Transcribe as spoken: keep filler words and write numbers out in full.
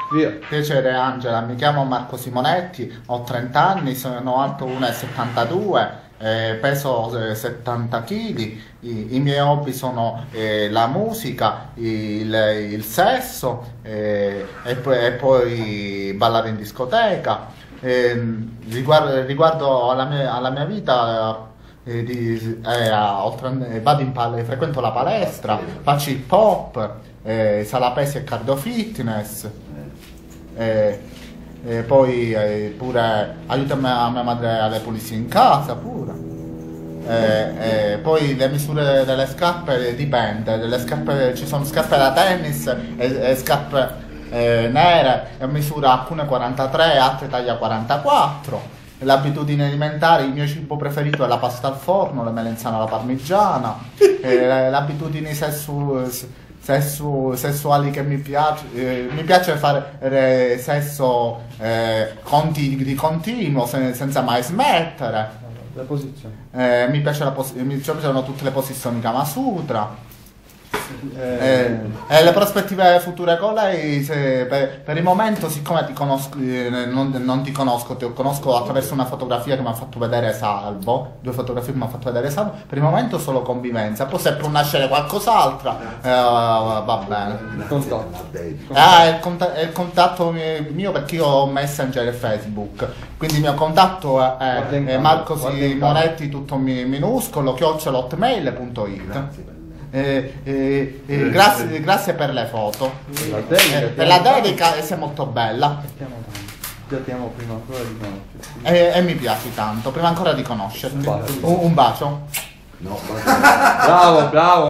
Via. Piacere Angela, mi chiamo Marco Simonetti, ho trenta anni, sono alto uno virgola settantadue, eh, peso eh, settanta chili, I, i miei hobby sono eh, la musica, il, il sesso eh, e, poi, e poi ballare in discoteca. Eh, riguardo, riguardo alla mia, alla mia vita, eh, di, eh, oltre, vado in pal- frequento la palestra, faccio hip hop, eh, sala pesi e cardio fitness. E, e poi eh, pure aiuto a mia, a mia madre alle pulizie in casa pure. E, e poi le misure delle scarpe dipende, delle scarpe, ci sono scarpe da tennis e, e scarpe eh, nere, e misura alcune quarantatré, altre taglia quarantaquattro. Le abitudini alimentari, il mio cibo preferito è la pasta al forno, le melanzane alla parmigiana. E le, le abitudini sessu, sessu, sessuali che mi piace, eh, mi piace fare eh, sesso eh, conti, di continuo, sen, senza mai smettere. Le posizioni. Eh, mi, piace la pos- mi piacciono tutte le posizioni Kama Sutra. Eh, eh, le prospettive future con lei, se, per, per il momento, siccome ti conosco, eh, non, non ti conosco, ti conosco attraverso una fotografia che mi ha fatto vedere Salvo, due fotografie che mi ha fatto vedere Salvo, per il momento solo convivenza, poi se può nascere qualcos'altro, eh, va bene. Il contatto. Ah, il, cont- è il contatto mio, perché io ho Messenger e Facebook, quindi il mio contatto è, è, è Marco Simonetti, tutto mi- minuscolo, chiocciola hotmail punto it. Eh, eh, eh, grazie, grazie per le foto, eh, per la dedica, sei molto bella Ti atiamo prima ancora di conoscerti. e, e mi piaci tanto, prima ancora di conoscerti. Un bacio. Un, un bacio. No, bravo, bravo.